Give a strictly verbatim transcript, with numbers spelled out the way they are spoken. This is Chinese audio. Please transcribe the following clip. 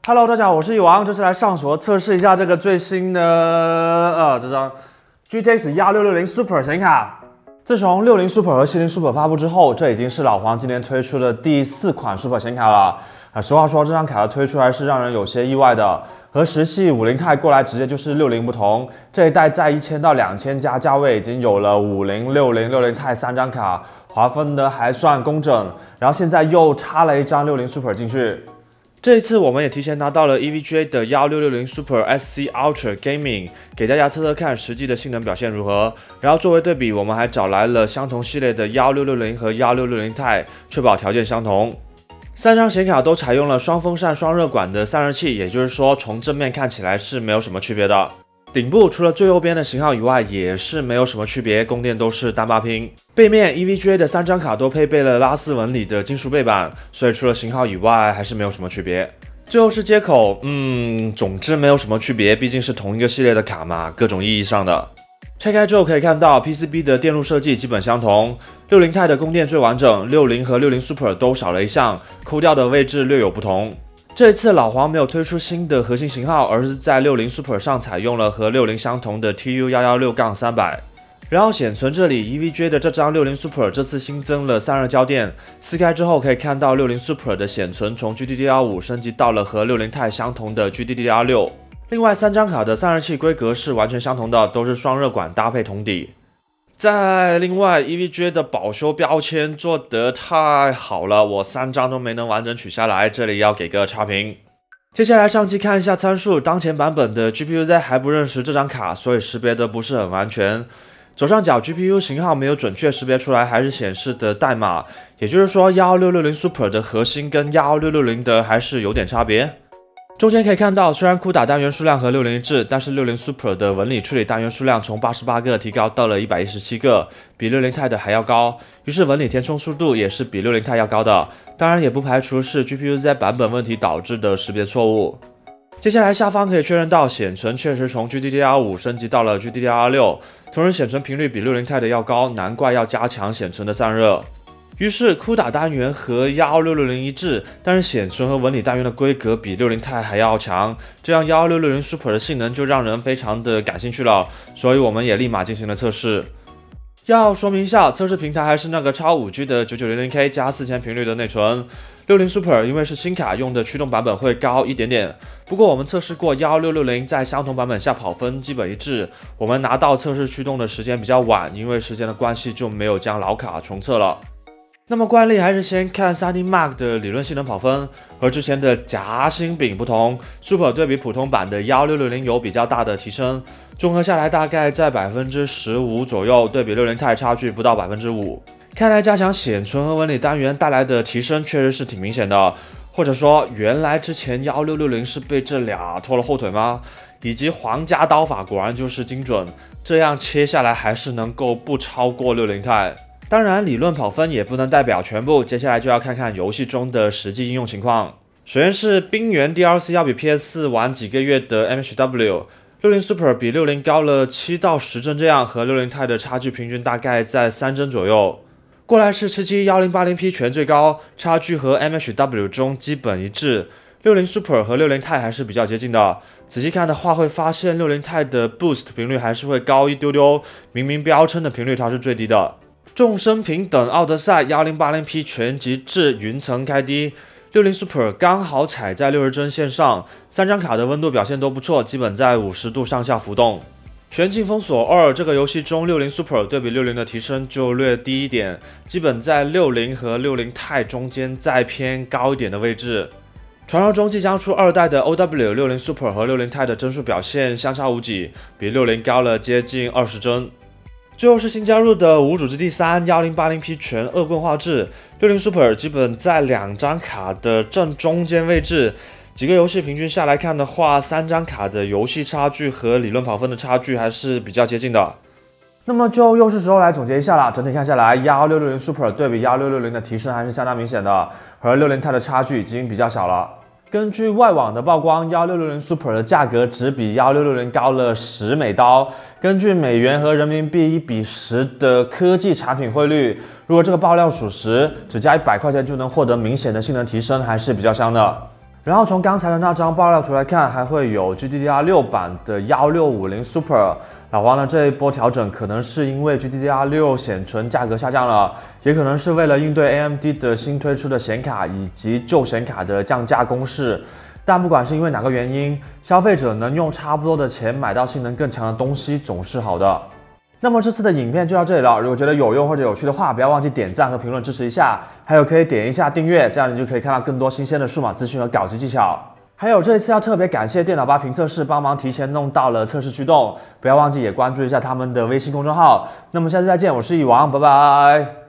Hello， 大家好，我是蚁王，这次来上手测试一下这个最新的呃这张 G T X 一六六零 Super 显卡。自从六零 Super 和七零 Super 发布之后，这已经是老黄今年推出的第四款 Super 显卡了。啊，实话说，这张卡的推出还是让人有些意外的。和时系五零钛过来直接就是六零不同，这一代在一千到两千加价位已经有了五零、六零、六零钛三张卡，划分的还算工整。然后现在又插了一张六零 Super 进去。这一次我们也提前拿到了 E V G A 的一六六零 Super S C Ultra Gaming， 给大家测测看实际的性能表现如何。然后作为对比，我们还找来了相同系列的一六六零和一六六零钛，确保条件相同。三张显卡都采用了双风扇双热管的散热器，也就是说从正面看起来是没有什么区别的。顶部除了最右边的型号以外，也是没有什么区别，供电都是单八拼。背面 E V G A 的三张卡都配备了拉丝纹理的金属背板，所以除了型号以外，还是没有什么区别。最后是接口，嗯，总之没有什么区别，毕竟是同一个系列的卡嘛，各种意义上的。拆开之后可以看到 P C B 的电路设计基本相同，六零钛的供电最完整，六零和六零 Super 都少了一项，抠掉的位置略有不同。这一次老黄没有推出新的核心型号，而是在六零 Super 上采用了和六零相同的 T U 一一六三百。然后显存这里 E V G A 的这张六零 Super 这次新增了散热胶垫，撕开之后可以看到六零 Super 的显存从 G D D R 五 升级到了和六零钛相同的 G D D R 六。另外三张卡的散热器规格是完全相同的，都是双热管搭配铜底。再另外 E V G A 的保修标签做得太好了，我三张都没能完整取下来，这里要给个差评。接下来上机看一下参数，当前版本的 G P U Z 还不认识这张卡，所以识别的不是很完全。左上角 G P U 型号没有准确识别出来，还是显示的代码，也就是说一六六零 Super 的核心跟一六六零的还是有点差别。中间可以看到，虽然酷打单元数量和六零一致，但是六零 Super 的纹理处理单元数量从八十八个提高到了一百一十七个，比六零钛的还要高。于是纹理填充速度也是比六零钛要高的，当然也不排除是 G P U Z 版本问题导致的识别错误。接下来下方可以确认到显存确实从 G D D R 五 升级到了 G D D R 六，同时显存频率比六零钛的要高，难怪要加强显存的散热。于是酷打单元和一六六零一致，但是显存和纹理单元的规格比六零钛还要强，这样一六六零 Super 的性能就让人非常的感兴趣了，所以我们也立马进行了测试。要说明一下，测试平台还是那个超 五 G 的九九零零 K 加四千频率的内存。六零 Super 因为是新卡，用的驱动版本会高一点点，不过我们测试过一六六零在相同版本下跑分基本一致。我们拿到测试驱动的时间比较晚，因为时间的关系就没有将老卡重测了。那么惯例还是先看 三 D Mark 的理论性能跑分，和之前的夹心饼不同 ，Super 对比普通版的一六六零有比较大的提升，综合下来大概在 百分之十五 左右，对比六零钛差距不到 百分之五。看来加强显存和纹理单元带来的提升确实是挺明显的，或者说原来之前一六六零是被这俩拖了后腿吗？以及皇家刀法果然就是精准，这样切下来还是能够不超过六零钛。当然，理论跑分也不能代表全部，接下来就要看看游戏中的实际应用情况。首先是冰原 D L C 要比 P S 四 晚几个月的 M H W， 六零 Super 比六零高了七到十帧，这样和六零钛的差距平均大概在三帧左右。过来是吃鸡 一零八零 P 全最高，差距和 M H W 中基本一致。六零 Super 和六零钛还是比较接近的，仔细看的话会发现六零钛的 Boost 频率还是会高一丢丢，明明标称的频率它是最低的。众生平等奥德赛 一零八零 P 全极致云层开低，六零 Super 刚好踩在六十帧线上，三张卡的温度表现都不错，基本在五十度上下浮动。全境封锁二这个游戏中，六零 Super 对比六零的提升就略低一点，基本在六零和六零钛中间再偏高一点的位置。传说中即将出二代的 O W 六零 Super 和六零钛的帧数表现相差无几，比六零高了接近二十帧。最后是新加入的无主之地三 一零八零 P 全恶棍画质，六零 Super 基本在两张卡的正中间位置。几个游戏平均下来看的话，三张卡的游戏差距和理论跑分的差距还是比较接近的。那么就又是时候来总结一下了。整体看下来，一六六零 Super 对比一六六零的提升还是相当明显的，和六零钛的差距已经比较小了。根据外网的曝光，一六六零 Super 的价格只比一六六零高了十美刀。根据美元和人民币一比十的科技产品汇率，如果这个爆料属实，只加一百块钱就能获得明显的性能提升，还是比较香的。 然后从刚才的那张爆料图来看，还会有 G D D R 六版的一六五零 Super。老黄呢这一波调整可能是因为 G D D R 六显存价格下降了，也可能是为了应对 A M D 的新推出的显卡以及旧显卡的降价攻势。但不管是因为哪个原因，消费者能用差不多的钱买到性能更强的东西总是好的。那么这次的影片就到这里了，如果觉得有用或者有趣的话，不要忘记点赞和评论支持一下，还有可以点一下订阅，这样你就可以看到更多新鲜的数码资讯和稿子技巧。还有这一次要特别感谢电脑吧评测室帮忙提前弄到了测试驱动，不要忘记也关注一下他们的微信公众号。那么下次再见，我是蚁王，拜拜。